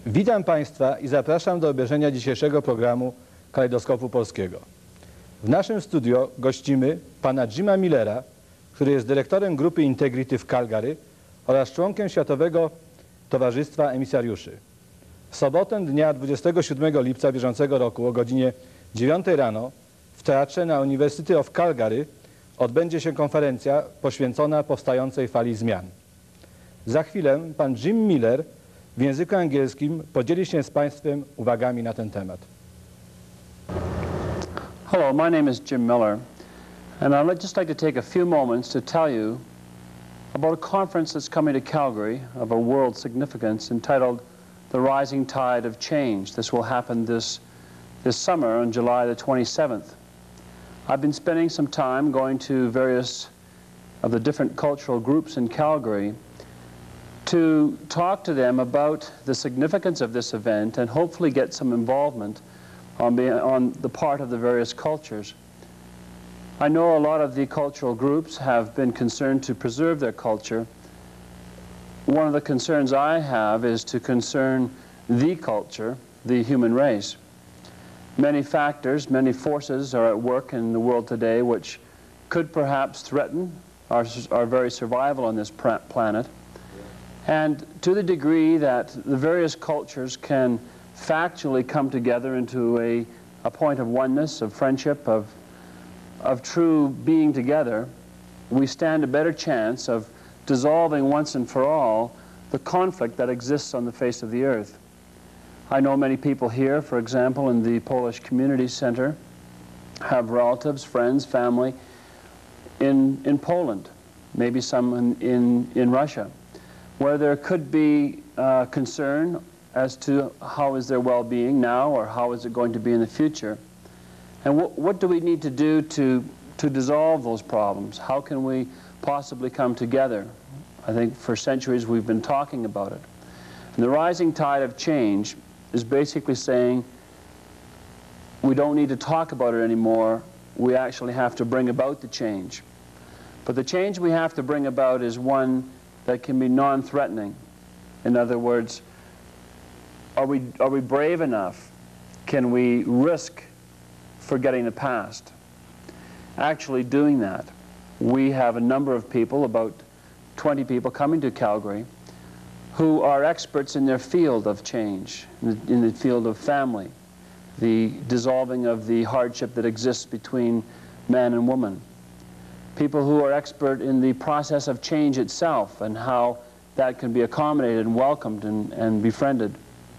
Witam Państwa i zapraszam do obejrzenia dzisiejszego programu Kalejdoskopu Polskiego. W naszym studio gościmy pana Jima Millera, który jest dyrektorem grupy Integrity w Calgary oraz członkiem Światowego Towarzystwa Emisariuszy. W sobotę dnia 27 lipca bieżącego roku o godzinie 9 rano w teatrze na University of Calgary odbędzie się konferencja poświęcona powstającej fali zmian. Za chwilę pan Jim Miller w języku angielskim podzieli się z Państwem uwagami na ten temat. Hello, my name is Jim Miller, and I'd just like to take a few moments to tell you about a conference that's coming to Calgary of a world significance entitled The Rising Tide of Change. This will happen this summer on July the 27th. I've been spending some time going to various of the different cultural groups in Calgary to talk to them about the significance of this event and hopefully get some involvement on the part of the various cultures. I know a lot of the cultural groups have been concerned to preserve their culture. One of the concerns I have is to concern the culture, the human race. Many factors, many forces are at work in the world today which could perhaps threaten our very survival on this planet. And to the degree that the various cultures can factually come together into a point of oneness, of friendship, of true being together, we stand a better chance of dissolving once and for all the conflict that exists on the face of the earth. I know many people here, for example, in the Polish Community Center, have relatives, friends, family in Poland, maybe some in Russia, where there could be concern as to how is their well-being now or how is it going to be in the future. And what do we need to do to dissolve those problems? How can we possibly come together? I think for centuries we've been talking about it. And the rising tide of change is basically saying we don't need to talk about it anymore. We actually have to bring about the change. But the change we have to bring about is one that can be non-threatening. In other words, are we brave enough? Can we risk forgetting the past? Actually doing that. We have a number of people, about 20 people coming to Calgary, who are experts in their field of change, in the field of family, the dissolving of the hardship that exists between man and woman. People who are expert in the process of change itself and how that can be accommodated and welcomed and befriended.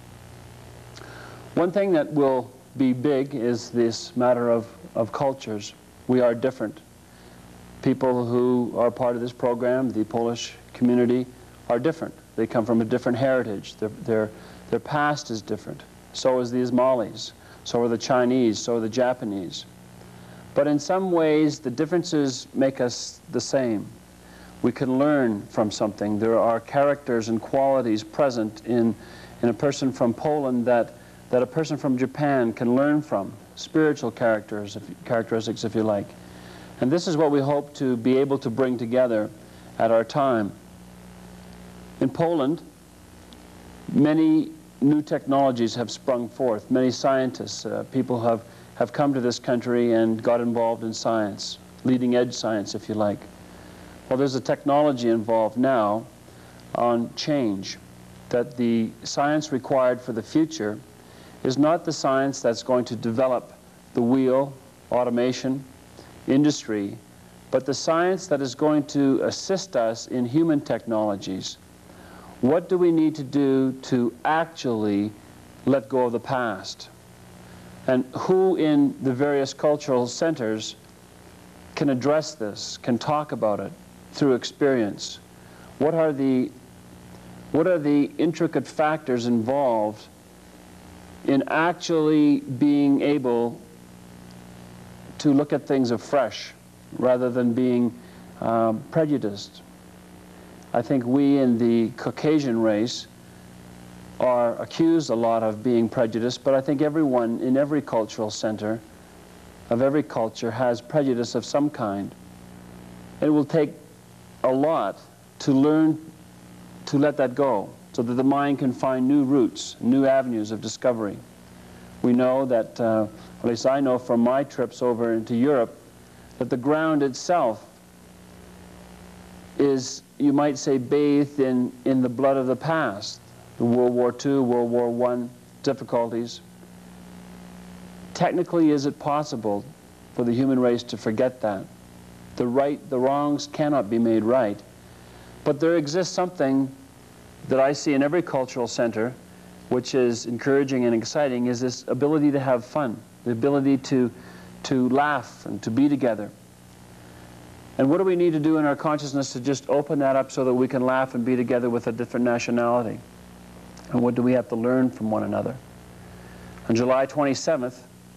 One thing that will be big is this matter of cultures. We are different. People who are part of this program, the Polish community, are different. They come from a different heritage. Their past is different. So is the Ismailis. So are the Chinese. So are the Japanese. But in some ways, the differences make us the same. We can learn from something. There are characters and qualities present in a person from Poland that a person from Japan can learn from, spiritual characteristics, if you like. And this is what we hope to be able to bring together at our time. In Poland, many new technologies have sprung forth. Many scientists, people have come to this country and got involved in science, leading edge science, if you like. Well, there's a technology involved now on change, that the science required for the future is not the science that's going to develop the wheel, automation, industry, but the science that is going to assist us in human technologies. What do we need to do to actually let go of the past? And who in the various cultural centers can address this, can talk about it through experience? What are the intricate factors involved in actually being able to look at things afresh rather than being prejudiced? I think we in the Caucasian race are accused a lot of being prejudiced, but I think everyone in every cultural center of every culture has prejudice of some kind. It will take a lot to learn to let that go, so that the mind can find new routes, new avenues of discovery. We know that, at least I know from my trips over into Europe, that the ground itself is, you might say, bathed in the blood of the past, the World War II, World War I difficulties. Technically, is it possible for the human race to forget that? The wrongs cannot be made right. But there exists something that I see in every cultural center, which is encouraging and exciting, is this ability to have fun, the ability to laugh and to be together. And what do we need to do in our consciousness to just open that up so that we can laugh and be together with a different nationality? And what do we have to learn from one another? On July 27th,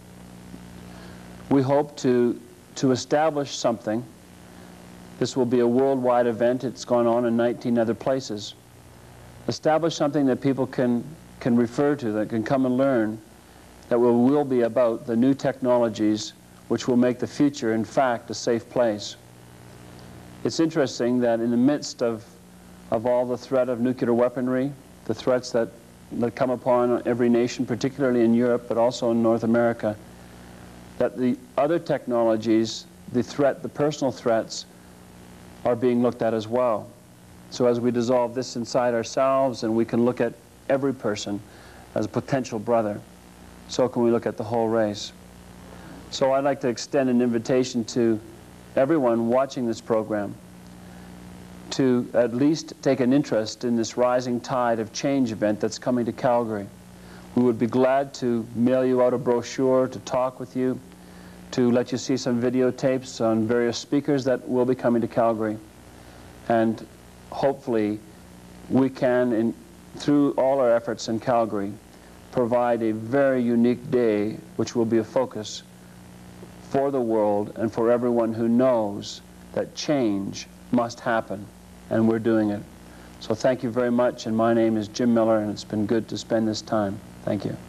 we hope to establish something. This will be a worldwide event. It's gone on in 19 other places. Establish something that people can refer to, that can come and learn, that will be about the new technologies which will make the future, in fact, a safe place. It's interesting that in the midst of all the threat of nuclear weaponry, the threats that come upon every nation, particularly in Europe, but also in North America, that the other technologies, the personal threats, are being looked at as well. So as we dissolve this inside ourselves and we can look at every person as a potential brother, so can we look at the whole race. So I'd like to extend an invitation to everyone watching this program to at least take an interest in this rising tide of change event that's coming to Calgary. We would be glad to mail you out a brochure, to talk with you, to let you see some videotapes on various speakers that will be coming to Calgary. And hopefully we can, through all our efforts in Calgary, provide a very unique day which will be a focus for the world and for everyone who knows that change must happen, and we're doing it. So thank you very much, and my name is Jim Miller, and it's been good to spend this time. Thank you.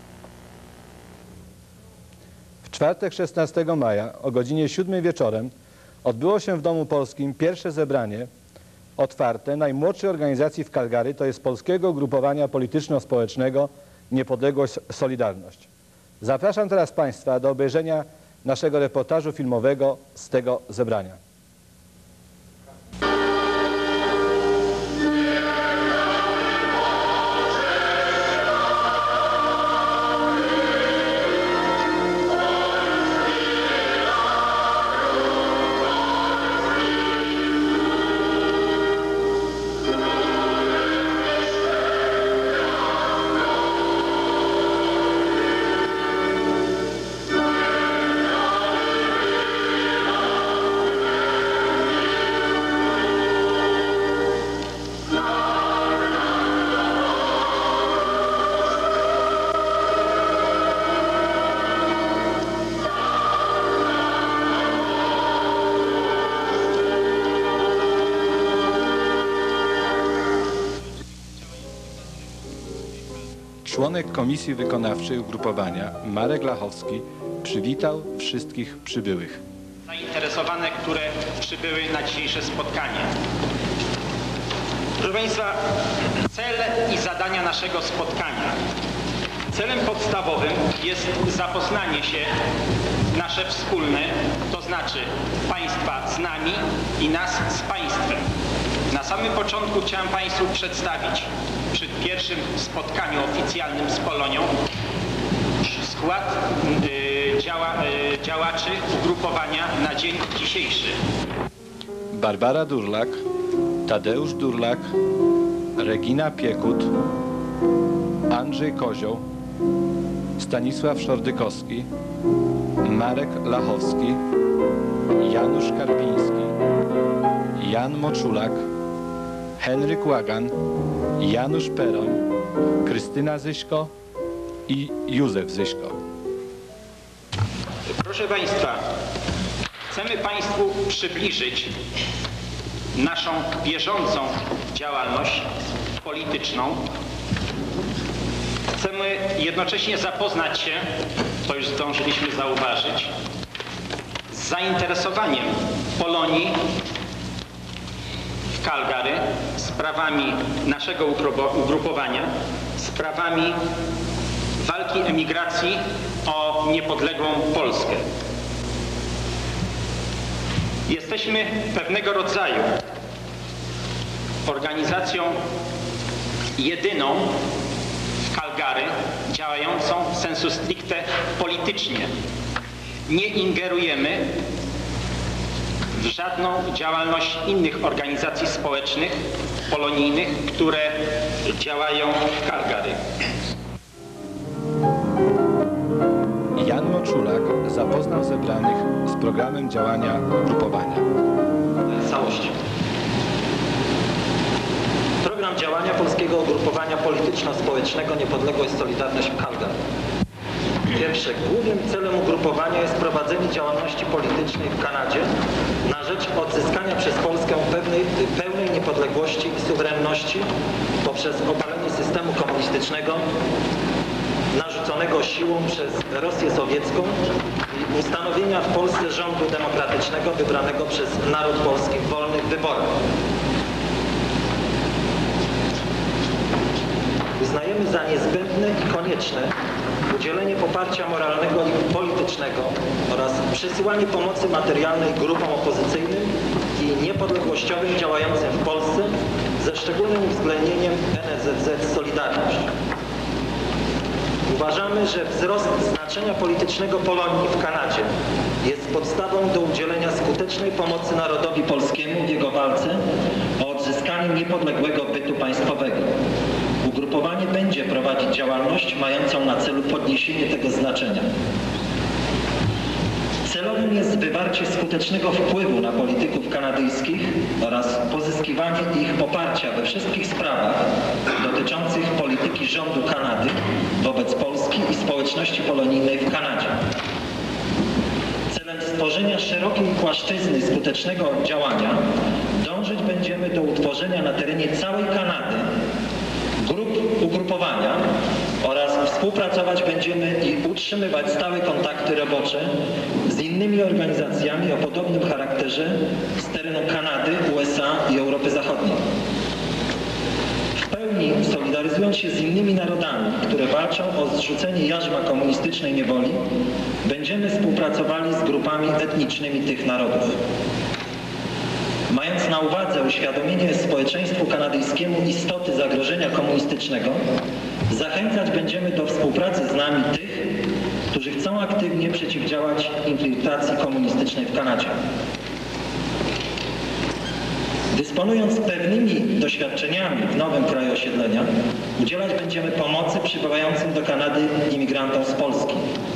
W czwartek 16 maja o godzinie 7 wieczorem odbyło się w Domu Polskim pierwsze zebranie otwarte najmłodszej organizacji w Calgary, to jest Polskiego Ugrupowania Polityczno-Społecznego Niepodległość Solidarność. Zapraszam teraz Państwa do obejrzenia naszego reportażu filmowego z tego zebrania. Członek Komisji Wykonawczej Ugrupowania Marek Lachowski przywitał wszystkich przybyłych. Zainteresowane, które przybyły na dzisiejsze spotkanie. Proszę Państwa, cel i zadania naszego spotkania. Celem podstawowym jest zapoznanie się nasze wspólne, to znaczy Państwa z nami i nas z Państwem. Na samym początku chciałem Państwu przedstawić przy pierwszym spotkaniu oficjalnym z Polonią skład działaczy ugrupowania na dzień dzisiejszy. Barbara Durlak, Tadeusz Durlak, Regina Piekut, Andrzej Kozioł, Stanisław Szordykowski, Marek Lachowski, Janusz Karpiński, Jan Moczulak, Henryk Łagan, Janusz Peroń, Krystyna Zyśko i Józef Zyśko. Proszę Państwa, chcemy Państwu przybliżyć naszą bieżącą działalność polityczną. Chcemy jednocześnie zapoznać się, to już zdążyliśmy zauważyć, z zainteresowaniem Polonii w Calgary, sprawami naszego ugrupowania, sprawami walki emigracji o niepodległą Polskę. Jesteśmy pewnego rodzaju organizacją jedyną w Calgary działającą sensu stricte politycznie. Nie ingerujemy w żadną działalność innych organizacji społecznych, polonijnych, które działają w Calgary. Jan Moczulak zapoznał zebranych z programem działania ugrupowania. Całość. Program działania Polskiego Ugrupowania Polityczno-Społecznego Niepodległość Solidarność w Calgary. Pierwsze, głównym celem ugrupowania jest prowadzenie działalności politycznej w Kanadzie na rzecz odzyskania przez Polskę pełnej niepodległości i suwerenności poprzez obalenie systemu komunistycznego narzuconego siłą przez Rosję sowiecką i ustanowienia w Polsce rządu demokratycznego wybranego przez naród polski w wolnych wyborach. Uznajemy za niezbędne i konieczne udzielenie poparcia moralnego i politycznego oraz przesyłanie pomocy materialnej grupom opozycyjnym i niepodległościowym działającym w Polsce ze szczególnym uwzględnieniem NSZZ Solidarność. Uważamy, że wzrost znaczenia politycznego Polonii w Kanadzie jest podstawą do udzielenia skutecznej pomocy narodowi polskiemu w jego walce o odzyskanie niepodległego bytu państwowego. Ugrupowanie będzie prowadzić działalność mającą na celu podniesienie tego znaczenia. Celowym jest wywarcie skutecznego wpływu na polityków kanadyjskich oraz pozyskiwanie ich poparcia we wszystkich sprawach dotyczących polityki rządu Kanady wobec Polski i społeczności polonijnej w Kanadzie. Celem stworzenia szerokiej płaszczyzny skutecznego działania dążyć będziemy do utworzenia na terenie całej Kanady grup ugrupowania oraz współpracować będziemy i utrzymywać stałe kontakty robocze z innymi organizacjami o podobnym charakterze z terenu Kanady, USA i Europy Zachodniej. W pełni solidaryzując się z innymi narodami, które walczą o zrzucenie jarzma komunistycznej niewoli, będziemy współpracowali z grupami etnicznymi tych narodów. Mając na uwadze uświadomienie społeczeństwu kanadyjskiemu istoty zagrożenia komunistycznego, zachęcać będziemy do współpracy z nami tych, którzy chcą aktywnie przeciwdziałać infiltracji komunistycznej w Kanadzie. Dysponując pewnymi doświadczeniami w nowym kraju osiedlenia, udzielać będziemy pomocy przybywającym do Kanady imigrantom z Polski.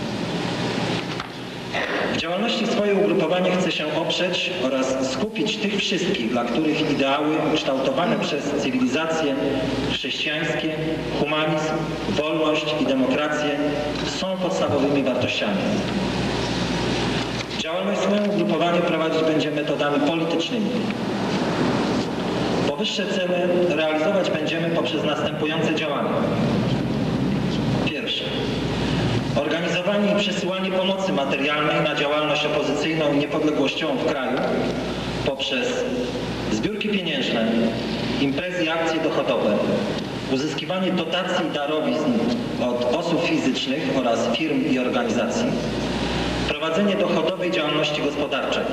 W działalności swoje ugrupowanie chce się oprzeć oraz skupić tych wszystkich, dla których ideały ukształtowane przez cywilizacje chrześcijańskie, humanizm, wolność i demokrację są podstawowymi wartościami. Działalność swoje ugrupowanie prowadzić będzie metodami politycznymi. Powyższe cele realizować będziemy poprzez następujące działania. Pierwsze. Organizowanie i przesyłanie pomocy materialnej na działalność opozycyjną i niepodległościową w kraju poprzez zbiórki pieniężne, imprezy i akcje dochodowe, uzyskiwanie dotacji i darowizn od osób fizycznych oraz firm i organizacji, prowadzenie dochodowej działalności gospodarczej.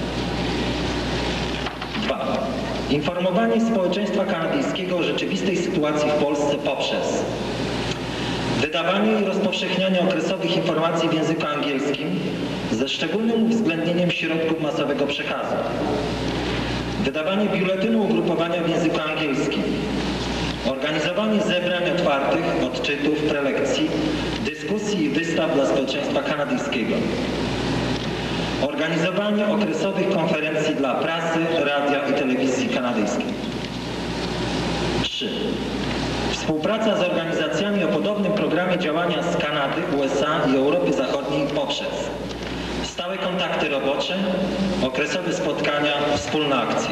2. Informowanie społeczeństwa kanadyjskiego o rzeczywistej sytuacji w Polsce poprzez wydawanie i rozpowszechnianie okresowych informacji w języku angielskim ze szczególnym uwzględnieniem środków masowego przekazu. Wydawanie biuletynu ugrupowania w języku angielskim. Organizowanie zebrań otwartych, odczytów, prelekcji, dyskusji i wystaw dla społeczeństwa kanadyjskiego. Organizowanie okresowych konferencji dla prasy, radia i telewizji kanadyjskiej. 3. Współpraca z organizacjami o podobnym programie działania z Kanady, USA i Europy Zachodniej poprzez stałe kontakty robocze, okresowe spotkania, wspólne akcje.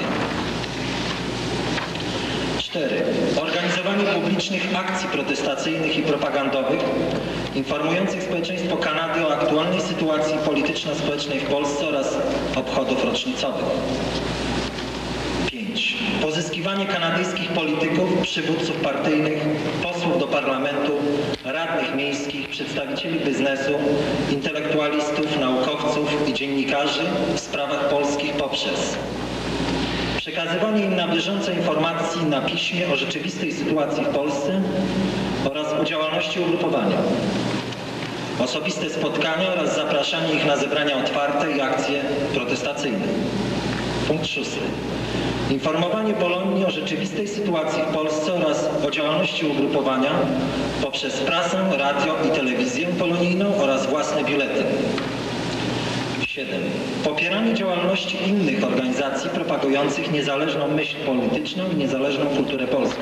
4. Organizowanie publicznych akcji protestacyjnych i propagandowych informujących społeczeństwo Kanady o aktualnej sytuacji polityczno-społecznej w Polsce oraz obchodów rocznicowych. 5. pozyskiwanie kanadyjskich polityków, przywódców partyjnych, posłów do parlamentu, radnych miejskich, przedstawicieli biznesu, intelektualistów, naukowców i dziennikarzy w sprawach polskich poprzez przekazywanie im na bieżąco informacji na piśmie o rzeczywistej sytuacji w Polsce oraz o działalności ugrupowania, osobiste spotkania oraz zapraszanie ich na zebrania otwarte i akcje protestacyjne. Punkt 6. Informowanie Polonii o rzeczywistej sytuacji w Polsce oraz o działalności ugrupowania poprzez prasę, radio i telewizję polonijną oraz własny biuletyn. 7. Popieranie działalności innych organizacji propagujących niezależną myśl polityczną i niezależną kulturę polską.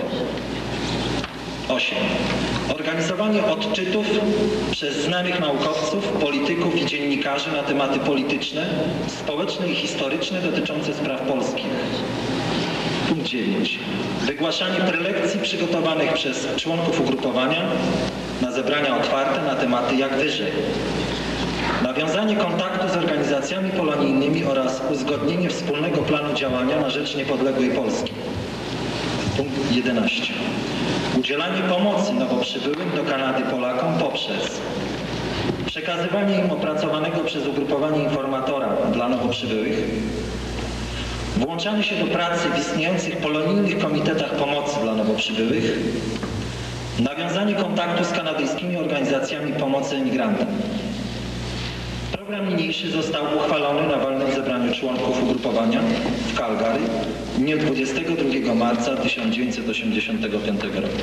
8. Organizowanie odczytów przez znanych naukowców, polityków i dziennikarzy na tematy polityczne, społeczne i historyczne dotyczące spraw polskich. Punkt 9. Wygłaszanie prelekcji przygotowanych przez członków ugrupowania na zebrania otwarte na tematy jak wyżej. Nawiązanie kontaktu z organizacjami polonijnymi oraz uzgodnienie wspólnego planu działania na rzecz niepodległej Polski. Punkt 11. Udzielanie pomocy nowo przybyłym do Kanady Polakom poprzez przekazywanie im opracowanego przez ugrupowanie informatora dla nowo przybyłych, włączanie się do pracy w istniejących polonijnych komitetach pomocy dla nowo przybyłych, nawiązanie kontaktu z kanadyjskimi organizacjami pomocy emigrantom. Program niniejszy został uchwalony na walnym zebraniu członków ugrupowania w Calgary w dniu 22 marca 1985 roku.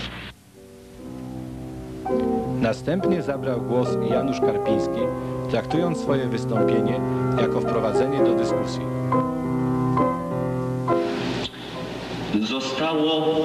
Następnie zabrał głos Janusz Karpiński, traktując swoje wystąpienie jako wprowadzenie do dyskusji. Zostało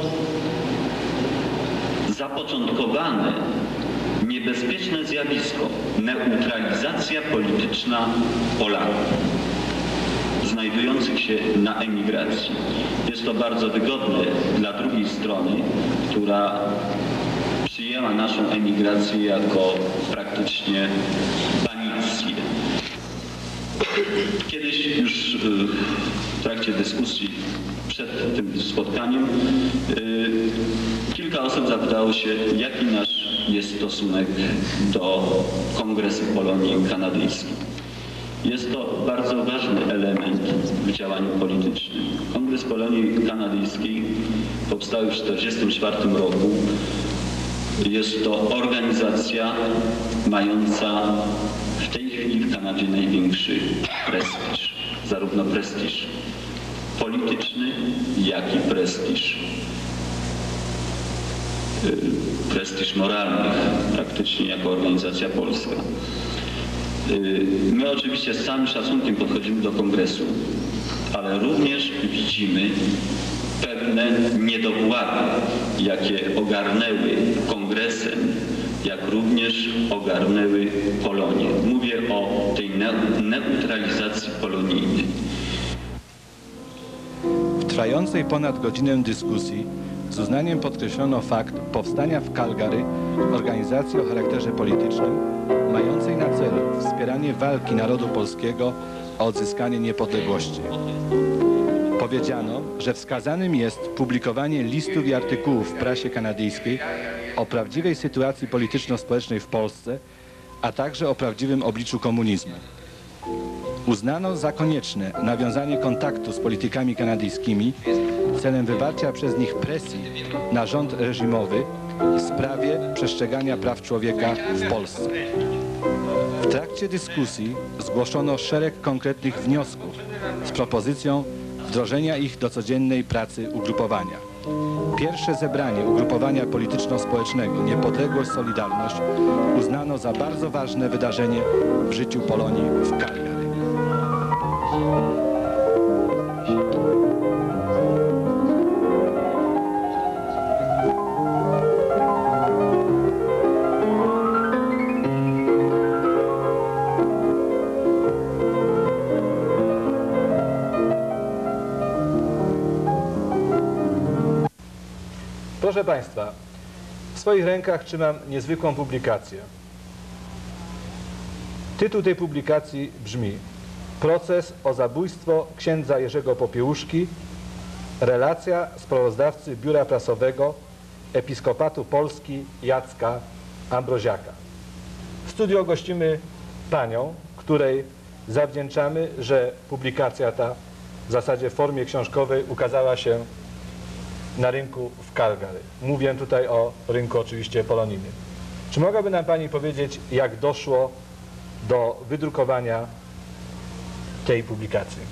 zapoczątkowane niebezpieczne zjawisko neutralizacja polityczna Polaków znajdujących się na emigracji. Jest to bardzo wygodne dla drugiej strony, która przyjęła naszą emigrację jako praktycznie banicję. Kiedyś już w trakcie dyskusji przed tym spotkaniem kilka osób zapytało się, jaki nasz jest stosunek do Kongresu Polonii Kanadyjskiej. Jest to bardzo ważny element w działaniu politycznym. Kongres Polonii Kanadyjskiej powstały w 1944 roku. Jest to organizacja mająca w tej chwili w Kanadzie największy prestiż. Zarówno prestiż polityczny, jak i prestiż moralny, praktycznie jako organizacja polska. My oczywiście z całym szacunkiem podchodzimy do kongresu, ale również widzimy pewne niedowłady, jakie ogarnęły kongresem, jak również ogarnęły Polonię. Mówię o tej neutralizacji polonijnej. W trwającej ponad godzinę dyskusji z uznaniem podkreślono fakt powstania w Calgary organizacji o charakterze politycznym, mającej na celu wspieranie walki narodu polskiego o odzyskanie niepodległości. Powiedziano, że wskazanym jest publikowanie listów i artykułów w prasie kanadyjskiej o prawdziwej sytuacji polityczno-społecznej w Polsce, a także o prawdziwym obliczu komunizmu. Uznano za konieczne nawiązanie kontaktu z politykami kanadyjskimi celem wywarcia przez nich presji na rząd reżimowy w sprawie przestrzegania praw człowieka w Polsce. W trakcie dyskusji zgłoszono szereg konkretnych wniosków z propozycją wdrożenia ich do codziennej pracy ugrupowania. Pierwsze zebranie ugrupowania polityczno-społecznego Niepodległość Solidarność uznano za bardzo ważne wydarzenie w życiu Polonii w Calgary. Proszę Państwa, w swoich rękach trzymam niezwykłą publikację. Tytuł tej publikacji brzmi: Proces o zabójstwo księdza Jerzego Popiełuszki Relacja sprawozdawcy Biura Prasowego Episkopatu Polski Jacka Ambroziaka. W studio gościmy panią, której zawdzięczamy, że publikacja ta w zasadzie w formie książkowej ukazała się na rynku w Calgary. Mówię tutaj o rynku oczywiście polonijnym. Czy mogłaby nam pani powiedzieć, jak doszło do wydrukowania tej publikacji?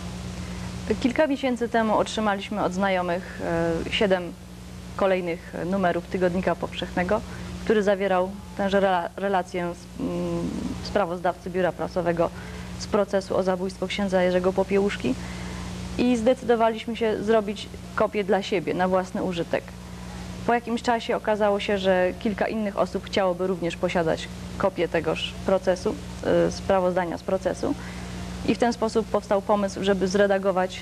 Kilka miesięcy temu otrzymaliśmy od znajomych 7 kolejnych numerów Tygodnika Powszechnego, który zawierał tęże relację sprawozdawcy Biura Prasowego z procesu o zabójstwo księdza Jerzego Popiełuszki i zdecydowaliśmy się zrobić kopię dla siebie, na własny użytek. Po jakimś czasie okazało się, że kilka innych osób chciałoby również posiadać kopię tegoż procesu, sprawozdania z procesu i w ten sposób powstał pomysł, żeby zredagować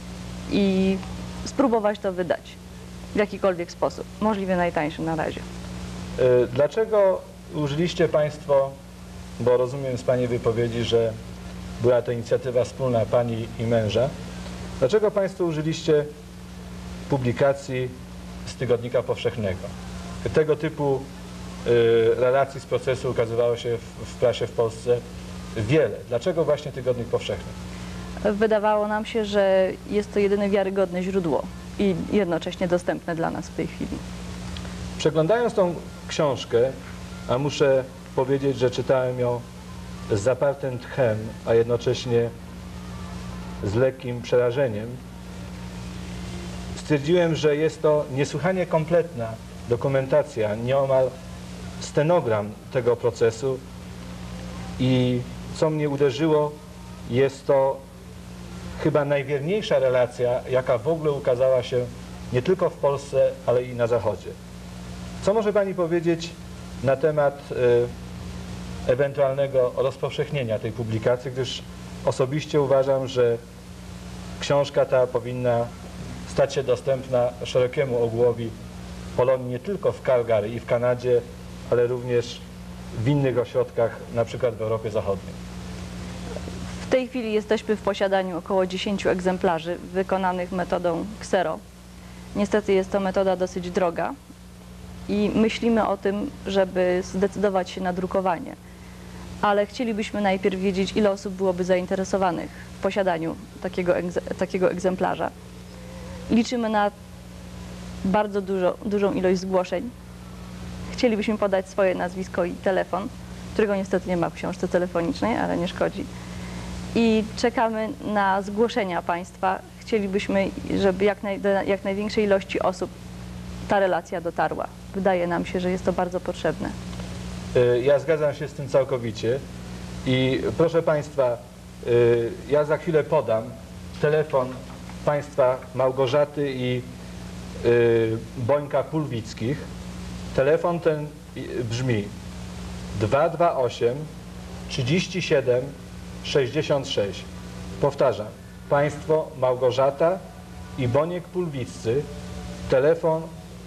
i spróbować to wydać w jakikolwiek sposób, możliwie najtańszy na razie. Dlaczego użyliście państwo, bo rozumiem z pani wypowiedzi, że była to inicjatywa wspólna pani i męża, dlaczego państwo użyliście publikacji z Tygodnika Powszechnego? Tego typu relacji z procesu ukazywało się w prasie w Polsce wiele. Dlaczego właśnie Tygodnik Powszechny? Wydawało nam się, że jest to jedyne wiarygodne źródło i jednocześnie dostępne dla nas w tej chwili. Przeglądając tą książkę, a muszę powiedzieć, że czytałem ją z zapartym tchem, a jednocześnie z lekkim przerażeniem, stwierdziłem, że jest to niesłychanie kompletna dokumentacja, nieomal stenogram tego procesu i co mnie uderzyło, jest to chyba najwierniejsza relacja, jaka w ogóle ukazała się nie tylko w Polsce, ale i na Zachodzie. Co może pani powiedzieć na temat ewentualnego rozpowszechnienia tej publikacji, gdyż osobiście uważam, że książka ta powinna stać się dostępna szerokiemu ogółowi Polonii nie tylko w Calgary i w Kanadzie, ale również w innych ośrodkach, na przykład w Europie Zachodniej. W tej chwili jesteśmy w posiadaniu około 10 egzemplarzy wykonanych metodą ksero. Niestety jest to metoda dosyć droga i myślimy o tym, żeby zdecydować się na drukowanie. Ale chcielibyśmy najpierw wiedzieć, ile osób byłoby zainteresowanych w posiadaniu takiego egzemplarza. Liczymy na bardzo dużą ilość zgłoszeń. Chcielibyśmy podać swoje nazwisko i telefon, którego niestety nie ma w książce telefonicznej, ale nie szkodzi. I czekamy na zgłoszenia państwa. Chcielibyśmy, żeby jak największej ilości osób ta relacja dotarła. Wydaje nam się, że jest to bardzo potrzebne. Ja zgadzam się z tym całkowicie i proszę państwa, ja za chwilę podam telefon państwa Małgorzaty i Bońka Pulwickich. Telefon ten brzmi 228 37 66. Powtarzam, państwo Małgorzata i Boniek Pulwiccy, telefon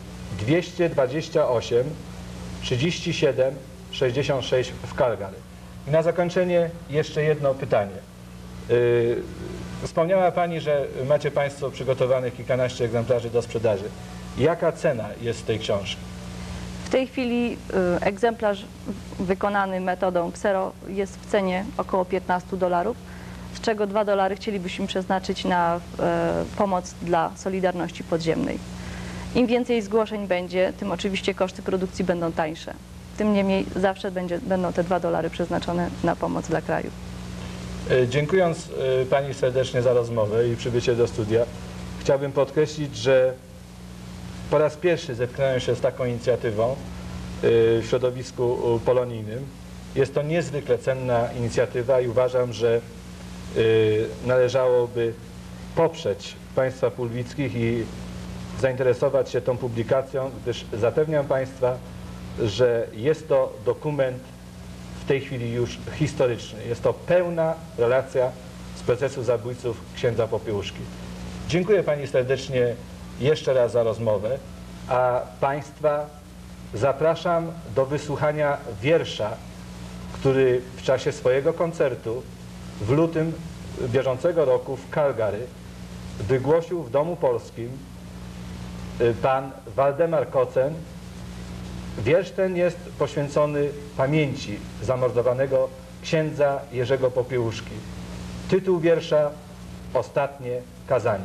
228 37 66 w Calgary. I na zakończenie jeszcze jedno pytanie. Wspomniała pani, że macie państwo przygotowanych kilkanaście egzemplarzy do sprzedaży. Jaka cena jest tej książki? W tej chwili egzemplarz wykonany metodą ksero jest w cenie około $15, z czego $2 chcielibyśmy przeznaczyć na pomoc dla Solidarności Podziemnej. Im więcej zgłoszeń będzie, tym oczywiście koszty produkcji będą tańsze. Tym niemniej zawsze będą te $2 przeznaczone na pomoc dla kraju. Dziękując pani serdecznie za rozmowę i przybycie do studia, chciałbym podkreślić, że po raz pierwszy zetknąłem się z taką inicjatywą w środowisku polonijnym. Jest to niezwykle cenna inicjatywa i uważam, że należałoby poprzeć państwa Pulwickich i zainteresować się tą publikacją, gdyż zapewniam państwa, że jest to dokument w tej chwili już historyczny. Jest to pełna relacja z procesu zabójców księdza Popiełuszki. Dziękuję pani serdecznie jeszcze raz za rozmowę, a państwa zapraszam do wysłuchania wiersza, który w czasie swojego koncertu w lutym bieżącego roku w Calgary wygłosił w Domu Polskim pan Waldemar Kocen. Wiersz ten jest poświęcony pamięci zamordowanego księdza Jerzego Popiełuszki. Tytuł wiersza: Ostatnie kazanie.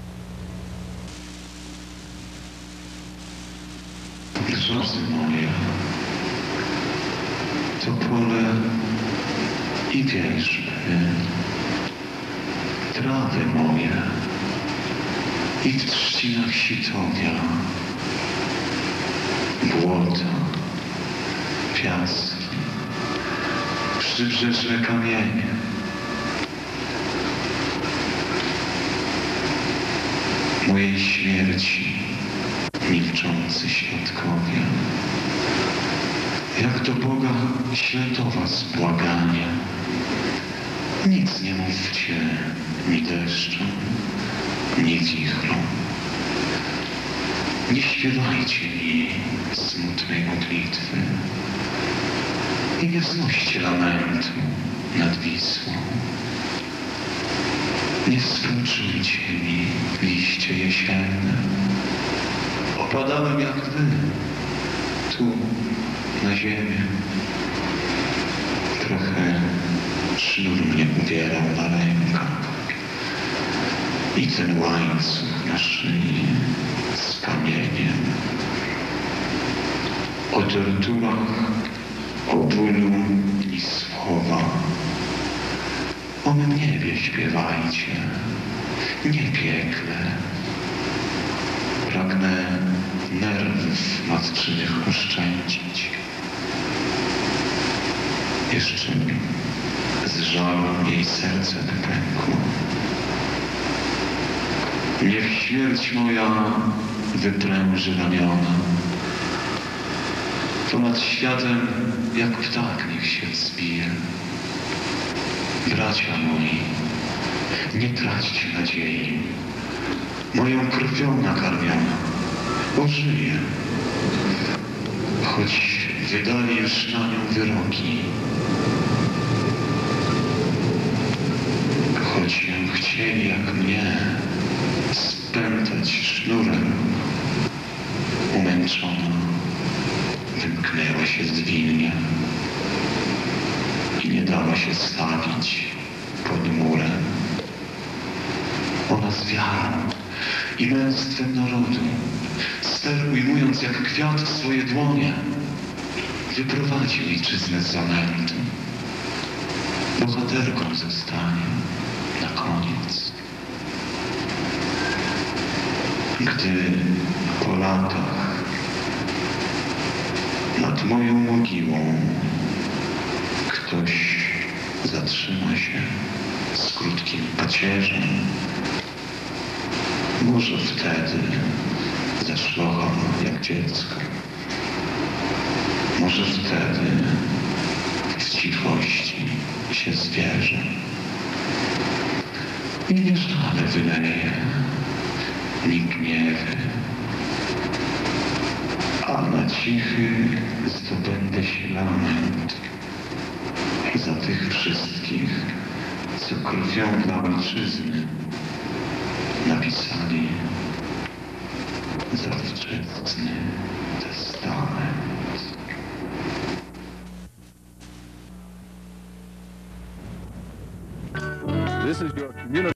Brzozy moje, to pole i wierzby, trawy moje i w trzcinach sitowia, błota, piaski, przybrzeżne kamienie. Mojej śmierci milczący świadkowie, jak do Boga ślę was błaganie. Nic nie mówcie ni deszczu, ni wichru. Nie śpiewajcie mi smutnej modlitwy i nie wznoście lamentu nad Wisłą. Nie współczujcie mi, liście jesienne. Opadałem jak wy, tu, na ziemię. Trochę sznur mnie uwierał na rękach i ten łańcuch na szyi z kamieniem. O torturach, o bólu i słowa. O mym niebie śpiewajcie, nie piekle. Pragnę nerwów matczynych oszczędzić. Jeszcze z żalu jej serce wypękło. Niech śmierć moja wypręży ramiona. Ponad światem jak ptak niech się wzbije. Bracia moi, nie traćcie nadziei. Moją krwią nakarmiona ożyje. Choć wydali już na nią wyroki. Choć ją chcieli jak mnie spętać sznurem. Umęczona wymknęła się zwilnie i nie dała się stawić pod murem. Ona z wiarą i męstwem narodu, ster ujmując jak kwiat w swoje dłonie, wyprowadzi ojczyznę z zamętu. Bohaterką zostanie na koniec. Gdy po latach nad moją mogiłą ktoś zatrzyma się z krótkim pacierzem, może wtedy zaszlocham jak dziecko. Może wtedy w cichości się zwierzę i nie żale wyleje, ni gniewy, a na cichy zdobędę się lament za tych wszystkich, co krwią dla ojczyzny napisali zawczesny testament. This is your community